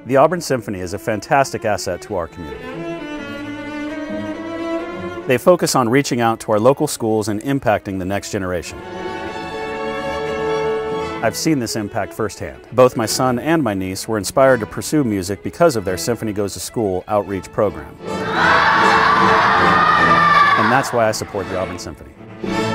The Auburn Symphony is a fantastic asset to our community. They focus on reaching out to our local schools and impacting the next generation. I've seen this impact firsthand. Both my son and my niece were inspired to pursue music because of their Symphony Goes to School outreach program. And that's why I support the Auburn Symphony.